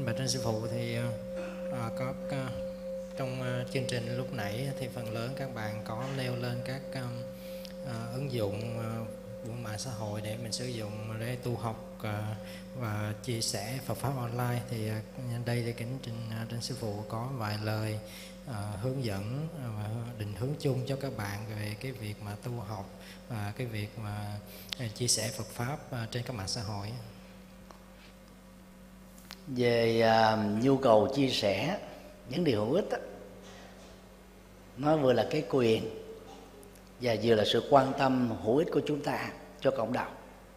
Kính bạch Trên Sư Phụ, thì trong chương trình lúc nãy thì phần lớn các bạn có nêu lên các ứng dụng của mạng xã hội để mình sử dụng để tu học và chia sẻ Phật pháp online. Thì đây thì kính trên Sư Phụ có vài lời hướng dẫn và định hướng chung cho các bạn về cái việc mà tu học và cái việc mà chia sẻ Phật pháp trên các mạng xã hội. Về nhu cầu chia sẻ những điều hữu ích đó, nó vừa là cái quyền và vừa là sự quan tâm hữu ích của chúng ta cho cộng đồng.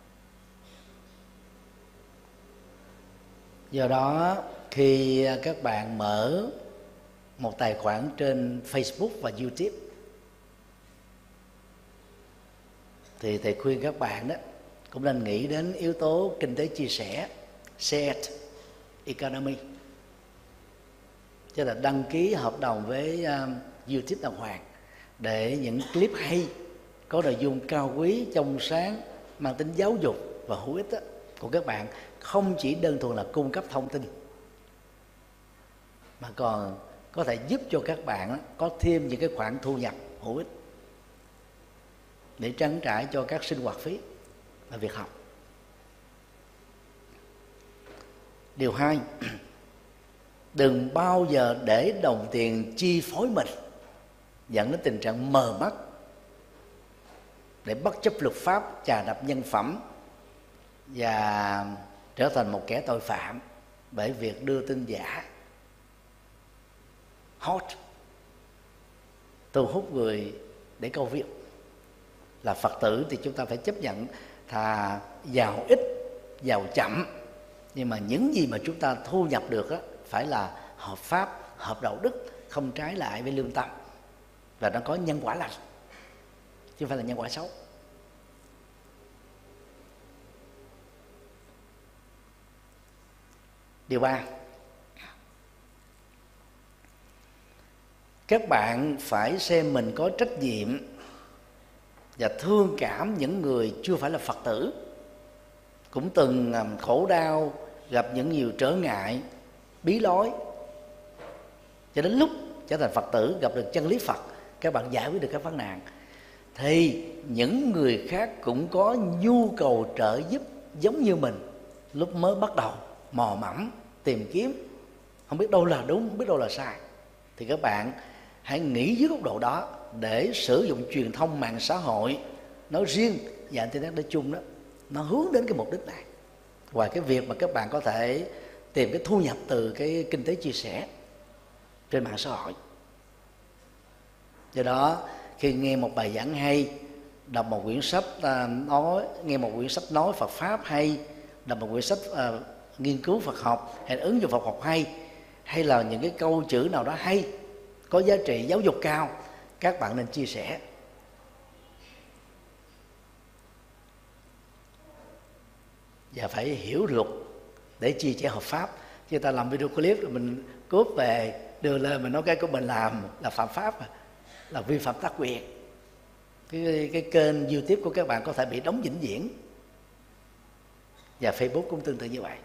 Do đó khi các bạn mở một tài khoản trên Facebook và YouTube thì thầy khuyên các bạn đó cũng nên nghĩ đến yếu tố kinh tế chia sẻ, shared economy, cho là đăng ký hợp đồng với YouTube đàng hoàng để những clip hay có nội dung cao quý, trong sáng, mang tính giáo dục và hữu ích của các bạn không chỉ đơn thuần là cung cấp thông tin, mà còn có thể giúp cho các bạn có thêm những cái khoản thu nhập hữu ích để trang trải cho các sinh hoạt phí và việc học. Điều 2, đừng bao giờ để đồng tiền chi phối mình, dẫn đến tình trạng mờ mắt để bất chấp luật pháp, chà đạp nhân phẩm và trở thành một kẻ tội phạm bởi việc đưa tin giả hot, thu hút người để câu view. Là Phật tử thì chúng ta phải chấp nhận thà giàu ít, giàu chậm, nhưng mà những gì mà chúng ta thu nhập được đó, phải là hợp pháp, hợp đạo đức, không trái lại với lương tâm, và nó có nhân quả lành, chứ không phải là nhân quả xấu. Điều 3, các bạn phải xem mình có trách nhiệm và thương cảm những người chưa phải là Phật tử, cũng từng khổ đau, gặp những nhiều trở ngại, bí lối, cho đến lúc trở thành Phật tử, gặp được chân lý Phật, các bạn giải quyết được các vấn nạn, thì những người khác cũng có nhu cầu trợ giúp giống như mình lúc mới bắt đầu mò mẫm tìm kiếm, không biết đâu là đúng, không biết đâu là sai. Thì các bạn hãy nghĩ dưới góc độ đó để sử dụng truyền thông mạng xã hội nói riêng và internet nói chung đó, nó hướng đến cái mục đích này. Ngoài cái việc mà các bạn có thể tìm cái thu nhập từ cái kinh tế chia sẻ trên mạng xã hội. Do đó khi nghe một bài giảng hay, đọc một quyển sách nói, nghe một quyển sách nói Phật pháp hay, đọc một quyển sách nghiên cứu Phật học hay ứng dụng Phật học hay là những cái câu chữ nào đó hay, có giá trị giáo dục cao, các bạn nên chia sẻ. Và phải hiểu luật để chia sẻ hợp pháp. Chứ ta làm video clip rồi mình cướp về đưa lên mình nói cái của mình làm là phạm pháp, là vi phạm tác quyền. Cái kênh YouTube của các bạn có thể bị đóng vĩnh viễn, và Facebook cũng tương tự như vậy.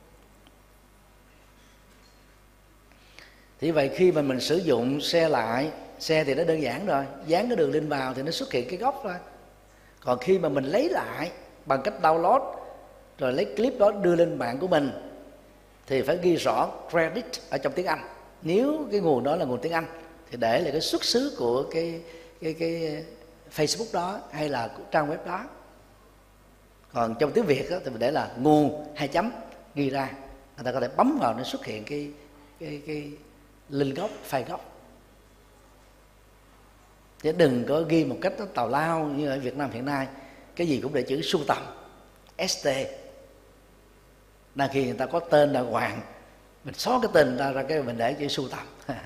Thì vậy khi mà mình sử dụng share lại, share thì nó đơn giản rồi, dán cái đường link vào thì nó xuất hiện cái gốc thôi. Còn khi mà mình lấy lại bằng cách download rồi lấy clip đó đưa lên mạng của mình thì phải ghi rõ credit ở trong tiếng Anh. Nếu cái nguồn đó là nguồn tiếng Anh thì để là cái xuất xứ của cái Facebook đó hay là trang web đó. Còn trong tiếng Việt đó, thì mình để là nguồn 2 chấm ghi ra, người ta có thể bấm vào nó xuất hiện cái link gốc, file gốc. Chứ đừng có ghi một cách nó tào lao như ở Việt Nam hiện nay, cái gì cũng để chữ sưu tầm ST. Đang khi người ta có tên là Hoàng, mình xóa cái tên ra cái mình để chữ sưu tầm.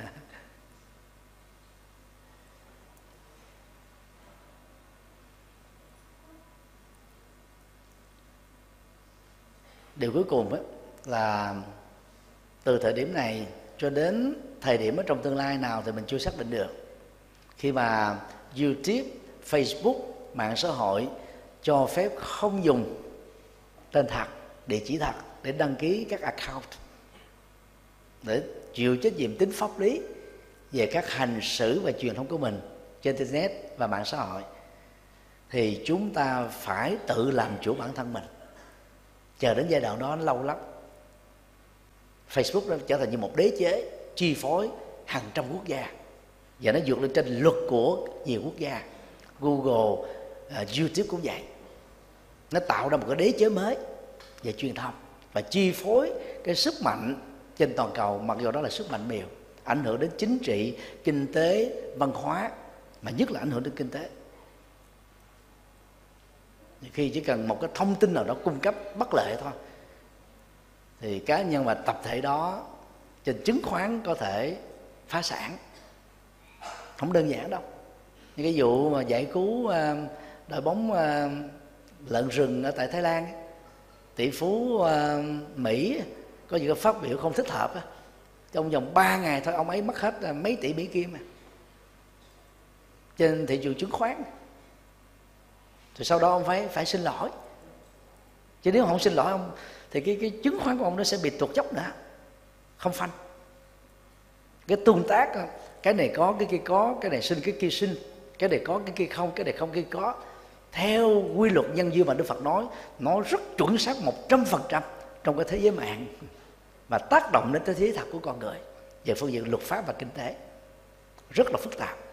Điều cuối cùng đó là từ thời điểm này cho đến thời điểm ở trong tương lai nào thì mình chưa xác định được. Khi mà YouTube, Facebook, mạng xã hội cho phép không dùng tên thật, địa chỉ thật để đăng ký các account, để chịu trách nhiệm tính pháp lý về các hành xử và truyền thông của mình trên internet và mạng xã hội, thì chúng ta phải tự làm chủ bản thân mình. Chờ đến giai đoạn đó nó lâu lắm. Facebook nó trở thành như một đế chế chi phối hàng trăm quốc gia, và nó vượt lên trên luật của nhiều quốc gia. Google, YouTube cũng vậy. Nó tạo ra một cái đế chế mới về truyền thông và chi phối cái sức mạnh trên toàn cầu, mặc dù đó là sức mạnh mềm, ảnh hưởng đến chính trị, kinh tế, văn hóa, mà nhất là ảnh hưởng đến kinh tế. Khi chỉ cần một cái thông tin nào đó cung cấp bất lợi thôi, thì cá nhân và tập thể đó trên chứng khoán có thể phá sản. Không đơn giản đâu. Như cái vụ mà giải cứu đội bóng lợn rừng ở tại Thái Lan, tỷ phú Mỹ có những cái phát biểu không thích hợp, trong vòng 3 ngày thôi ông ấy mất hết mấy tỷ Mỹ Kim trên thị trường chứng khoán. Thì sau đó ông phải xin lỗi, chứ nếu không xin lỗi ông thì cái chứng khoán của ông nó sẽ bị tuột dốc nữa, không phanh. Cái tương tác, cái này có, cái kia có, cái này sinh, cái kia sinh, cái này có, cái kia không, cái này không, cái kia có, theo quy luật nhân duyên mà Đức Phật nói, nó rất chuẩn xác 100% trong cái thế giới mạng, và tác động đến thế giới thật của con người về phương diện luật pháp và kinh tế, rất là phức tạp.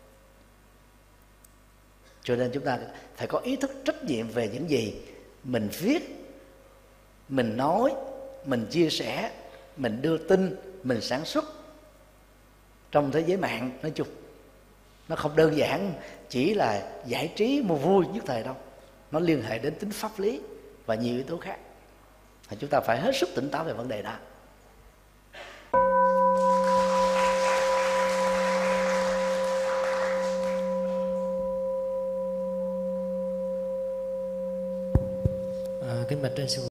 Cho nên chúng ta phải có ý thức trách nhiệm về những gì mình viết, mình nói, mình chia sẻ, mình đưa tin, mình sản xuất trong thế giới mạng nói chung. Nó không đơn giản chỉ là giải trí mua vui nhất thời đâu, nó liên hệ đến tính pháp lý và nhiều yếu tố khác. Chúng ta phải hết sức tỉnh táo về vấn đề đó. Kính bạch trên sư